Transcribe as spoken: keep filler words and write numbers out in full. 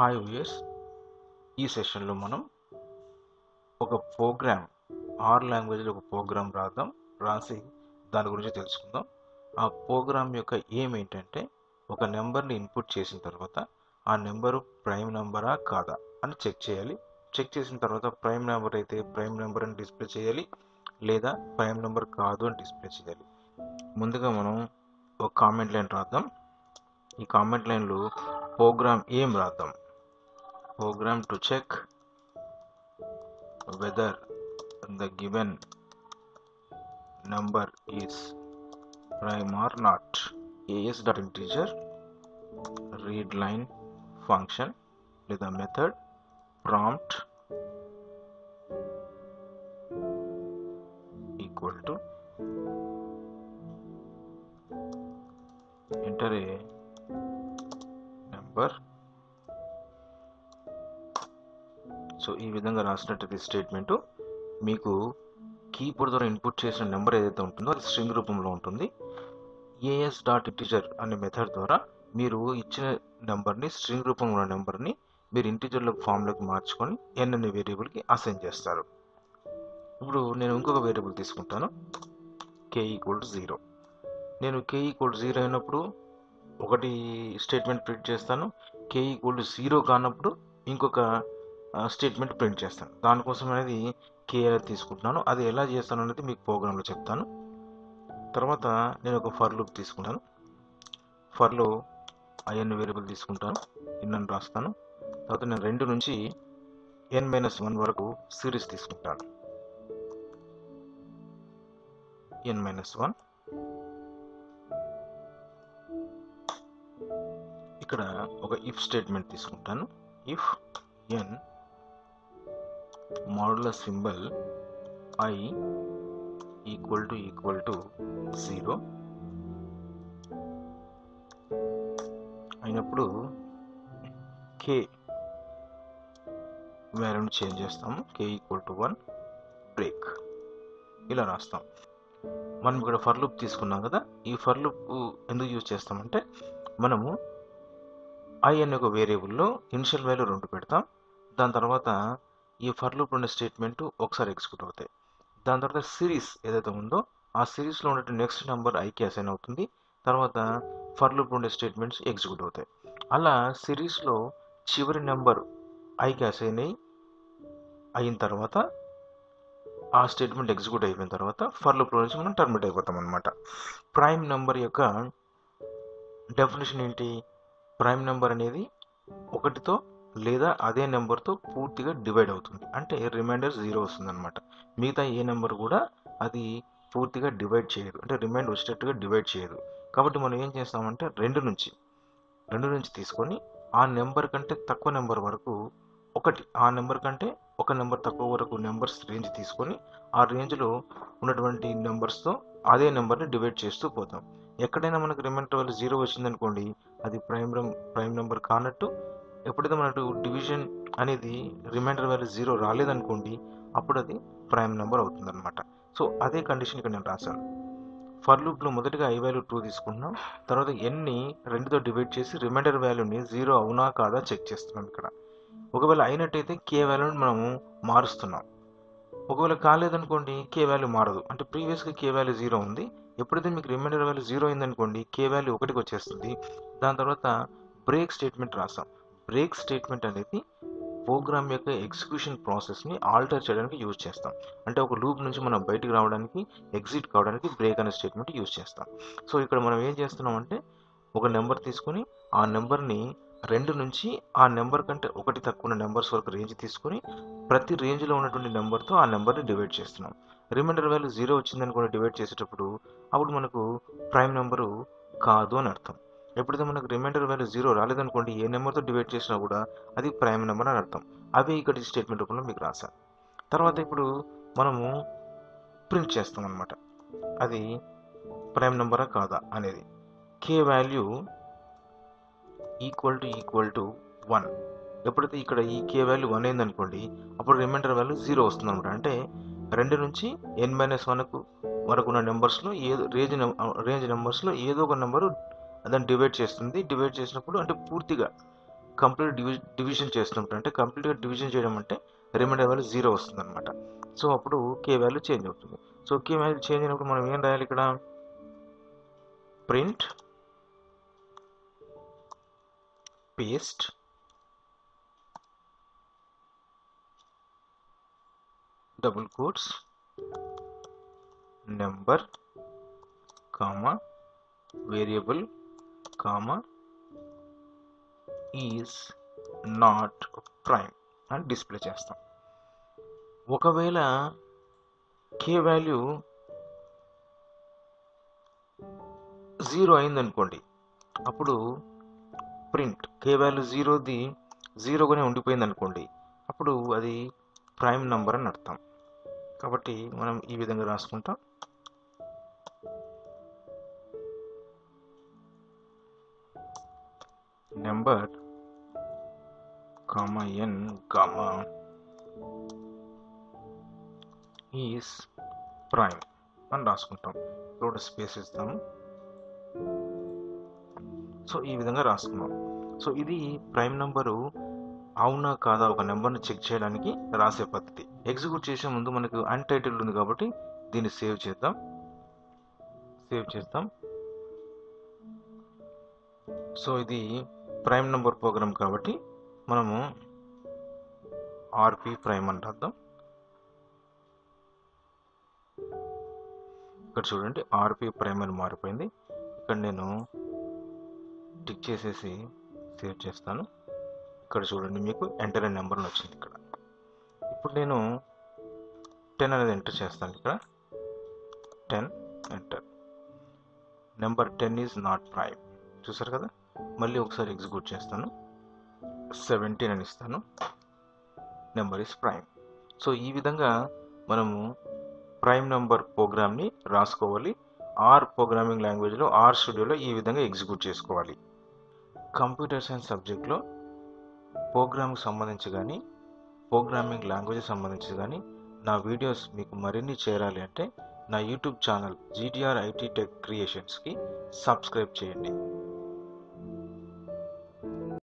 Hi viewers, ఈ సెషన్లో మనం ఒక ప్రోగ్రామ్ ఆర్ లాంగ్వేజ్లో ఒక ప్రోగ్రామ్ రాద్దాం రాసి దాని గురించి తెలుసుకుందాం. ఆ ప్రోగ్రామ్ యొక్క ఎయిమ్ ఏంటంటే ఒక నెంబర్ని ఇన్పుట్ చేసిన తర్వాత ఆ నెంబరు ప్రైమ్ నెంబరా కాదా అని చెక్ చేయాలి. చెక్ చేసిన తర్వాత ప్రైమ్ నెంబర్ అయితే ప్రైమ్ నెంబర్ అని డిస్ప్లే చేయాలి, లేదా ప్రైమ్ నెంబర్ కాదు అని డిస్ప్లే చేయాలి. ముందుగా మనం ఒక కామెంట్ లైన్ రాద్దాం. ఈ కామెంట్ లైన్లో ప్రోగ్రామ్ ఎయిమ్ రాద్దాం. Program to check whether the given number is prime or not. as.integer read line function లేదా method prompt equal to enter a number. So ఈ విధంగా రాసినట్టు స్టేట్మెంట్ మీకు కీబోర్డ్ ద్వారా ఇన్పుట్ చేసిన నెంబర్ ఏదైతే ఉంటుందో అది స్ట్రింగ్ రూపంలో ఉంటుంది. ఏఎస్ డాట్ ఇంటిజర్ అనే మెథడ్ ద్వారా మీరు ఇచ్చిన నెంబర్ని స్ట్రింగ్ రూపంలో ఉన్న నెంబర్ని మీరు ఇంటిజర్లో ఫామ్లోకి మార్చుకొని ఎన్ అనే వేరియబుల్కి అసైన్ చేస్తారు. ఇప్పుడు నేను ఇంకొక వేరియబుల్ తీసుకుంటాను, కే ఈక్వల్ టు జీరో. నేను కే ఈక్వల్ టు జీరో అయినప్పుడు ఒకటి స్టేట్మెంట్ ప్రింట్ చేస్తాను, కే ఈక్వల్ టు జీరో కానప్పుడు ఇంకొక స్టేట్మెంట్ ప్రింట్ చేస్తాను. దానికోసం అనేది కే అనేది తీసుకుంటున్నాను. అది ఎలా చేస్తాను అనేది మీకు ప్రోగ్రాంలో చెప్తాను. తర్వాత నేను ఒక ఫర్ లూప్ తీసుకుంటాను. ఫర్లో ఐఎన్ వేరియబుల్ తీసుకుంటాను, ఇన్ అని రాస్తాను. తర్వాత నేను రెండు నుంచి ఎన్ మైనస్ వన్ వరకు సిరీస్ తీసుకుంటాను. ఎన్ మైనస్ వన్ ఇక్కడ ఒక ఇఫ్ స్టేట్మెంట్ తీసుకుంటాను. If N modulus symbol I equal to equal to zero అయినప్పుడు కే వాల్యూని చేంజ్ చేస్తాము, K equal to one break ఇలా రాస్తాం. మనం ఇక్కడ ఫర్ లూప్ తీసుకున్నాం కదా, ఈ ఫర్ లూప్ ఎందుకు యూజ్ చేస్తామంటే మనము ఐ అనే ఒక వేరియబుల్లో ఇనిషియల్ వాల్యూ రెండు పెడతాం. దాని తర్వాత ఈ ఫర్ లూప్ ఉండే స్టేట్మెంట్ ఒకసారి ఎగ్జిక్యూట్ అవుతాయి. దాని తర్వాత సిరీస్ ఏదైతే ఉందో ఆ సిరీస్లో ఉండే నెక్స్ట్ నెంబర్ ఐకి అసైన్ అవుతుంది. తర్వాత ఫర్ లూప్ ఉండే స్టేట్మెంట్స్ ఎగ్జిక్యూట్ అవుతాయి. అలా సిరీస్లో చివరి నెంబర్ ఐకి అసైన్ అయ్యి అయిన తర్వాత ఆ స్టేట్మెంట్ ఎగ్జిక్యూట్ అయిపోయిన తర్వాత ఫర్ లూప్ నుంచి మనం టర్మినేట్ అయిపోతాం అనమాట. ప్రైమ్ నెంబర్ యొక్క డెఫినేషన్ ఏంటి? ప్రైమ్ నెంబర్ అనేది ఒకటితో లేదా అదే నెంబర్తో పూర్తిగా డివైడ్ అవుతుంది, అంటే రిమైండర్ జీరో వస్తుంది అనమాట. మిగతా ఏ నెంబర్ కూడా అది పూర్తిగా డివైడ్ చేయదు, అంటే రిమైండర్ వచ్చేటట్టుగా డివైడ్ చేయదు. కాబట్టి మనం ఏం చేస్తామంటే రెండు నుంచి రెండు నుంచి తీసుకొని ఆ నెంబర్ కంటే తక్కువ నెంబర్ వరకు ఒకటి ఆ నెంబర్ కంటే ఒక నెంబర్ తక్కువ వరకు నెంబర్స్ రేంజ్ తీసుకొని ఆ రేంజ్లో ఉన్నటువంటి నెంబర్స్తో అదే నెంబర్ని డివైడ్ చేస్తూ పోతాం. ఎక్కడైనా మనకు రిమైండర్ వాల్యూ జీరో వచ్చిందనుకోండి, అది ప్రైమ్ ప్రైమ్ నెంబర్ కానట్టు. ఎప్పుడైతే మనకు డివిజన్ అనేది రిమైండర్ వాల్యూ జీరో రాలేదనుకోండి, అప్పుడు అది ప్రైమ్ నెంబర్ అవుతుంది అనమాట. సో అదే కండిషన్ ఇక్కడ నేను రాశాను. ఫర్ లూప్లో మొదటిగా ఐ వాల్యూ టూ తీసుకుంటున్నాం, తర్వాత ఎన్ని రెండుతో డివైడ్ చేసి రిమైండర్ వాల్యూని జీరో అవునా కాదా చెక్ చేస్తున్నాం. ఇక్కడ ఒకవేళ అయినట్టయితే కే వాల్యూని మనము మారుస్తున్నాం. ఒకవేళ కాలేదనుకోండి కే వాల్యూ మారదు, అంటే ప్రీవియస్గా కే వాల్యూ జీరో ఉంది. ఎప్పుడైతే మీకు రిమైండర్ వాల్యూ జీరో అయిందనుకోండి కే వాల్యూ ఒకటికి వచ్చేస్తుంది. దాని తర్వాత బ్రేక్ స్టేట్మెంట్ రాస్తాం. బ్రేక్ స్టేట్మెంట్ అనేది ప్రోగ్రామ్ యొక్క ఎగ్జిక్యూషన్ ప్రాసెస్ని ఆల్టర్ చేయడానికి యూజ్ చేస్తాం. అంటే ఒక లూప్ నుంచి మనం బయటికి రావడానికి ఎగ్జిట్ కావడానికి బ్రేక్ అనే స్టేట్మెంట్ యూజ్ చేస్తాం. సో ఇక్కడ మనం ఏం చేస్తున్నాం అంటే ఒక నెంబర్ తీసుకొని ఆ నెంబర్ని రెండు నుంచి ఆ నెంబర్ కంటే ఒకటి తక్కువ ఉన్న నెంబర్స్ వరకు రేంజ్ తీసుకొని ప్రతి రేంజ్లో ఉన్నటువంటి నెంబర్తో ఆ నెంబర్ని డివైడ్ చేస్తున్నాం. రిమైండర్ వాల్యూ జీరో వచ్చిందని కూడా డివైడ్ చేసేటప్పుడు అప్పుడు మనకు ప్రైమ్ నెంబరు కాదు అని అర్థం. ఎప్పుడైతే మనకు రిమైండర్ వాల్యూ జీరో రాలేదనుకోండి, ఏ నెంబర్తో డివైడ్ చేసినా కూడా అది ప్రైమ్ నెంబర్ అని అర్థం. అవే ఇక్కడ స్టేట్మెంట్ రూపంలో మీకు రాశాను. తర్వాత ఇప్పుడు మనము ప్రింట్ చేస్తాం అనమాట, అది ప్రైమ్ నెంబరా కాదా అనేది. K value equal to equal to one. ఎప్పుడైతే ఇక్కడ ఈ కే వాల్యూ వన్ అయిందనుకోండి, అప్పుడు రిమైండర్ వాల్యూ జీరో వస్తుంది అనమాట. అంటే రెండు నుంచి ఎన్ మైనస్ వన్కు వరకు ఉన్న నెంబర్స్లో ఏదో రేంజ్ రేంజ్ నెంబర్స్లో ఏదో ఒక నెంబరు దాన్ని డివైడ్ చేస్తుంది. డివైడ్ చేసినప్పుడు అంటే పూర్తిగా కంప్లీట్ డివి డివిజన్ చేస్తుంటాం. అంటే కంప్లీట్గా డివిజన్ చేయడం అంటే రిమైండర్ వాల్యూ జీరో వస్తుంది అనమాట. సో అప్పుడు కే వాల్యూ చేంజ్ అవుతుంది. సో కే వాల్యూ చేంజ్ అయినప్పుడు మనం ఏం రాయాలి ఇక్కడ? Print paste double quotes number comma variable comma is not prime అని డిస్ప్లే చేస్తాం. ఒకవేళ కే వాల్యూ జీరో అయిందనుకోండి, అప్పుడు ప్రింట్ కే వాల్యూ జీరోది జీరోగానే ఉండిపోయింది అనుకోండి, అప్పుడు అది ప్రైమ్ నంబర్ అని అర్థం. కాబట్టి మనం ఈ విధంగా రాసుకుంటాం. Number comma N comma is prime అని రాసుకుంటాం. ఇక్కడ స్పేస్ ఇస్తాము. సో ఈ విధంగా రాసుకున్నాం. సో ఇది ప్రైమ్ నెంబరు అవునా కాదా ఒక నెంబర్ని చెక్ చేయడానికి రాసే పద్ధతి. ఎగ్జిక్యూట్ చేసే ముందు మనకు అన్టైటిల్డ్ ఉంది కాబట్టి దీన్ని సేవ్ చేద్దాం. సేవ్ చేద్దాం. సో ఇది ప్రైమ్ నెంబర్ ప్రోగ్రామ్ కాబట్టి మనము ఆర్పి ప్రైమ్ అని రాద్దాం. ఇక్కడ చూడండి ఆర్పి ప్రైమ్ అని మారిపోయింది. ఇక్కడ నేను టిక్ చేసేసి సేవ్ చేస్తాను. ఇక్కడ చూడండి మీకు ఎంటర్ అనే నెంబర్ వచ్చింది. ఇక్కడ ఇప్పుడు నేను టెన్ అనేది ఎంటర్ చేస్తాను. ఇక్కడ ten enter. Number ten is not prime. చూసారు కదా. మళ్ళీ ఒకసారి ఎగ్జిక్యూట్ చేస్తాను. సెవెంటీన్ అని ఇస్తాను. Number is prime. సో ఈ విధంగా మనము ప్రైమ్ నెంబర్ ప్రోగ్రామ్ని రాసుకోవాలి. ఆర్ ప్రోగ్రామింగ్ లాంగ్వేజ్లో ఆర్ స్టూడియోలో ఈ విధంగా ఎగ్జిక్యూట్ చేసుకోవాలి. కంప్యూటర్ సైన్స్ సబ్జెక్ట్లో ప్రోగ్రామ్కి సంబంధించి కానీ ప్రోగ్రామింగ్ లాంగ్వేజ్ సంబంధించి కానీ నా వీడియోస్ మీకు మరిన్ని చేరాలి అంటే నా YouTube channel GTR IT tech క్రియేషన్స్కి సబ్స్క్రైబ్ చేయండి.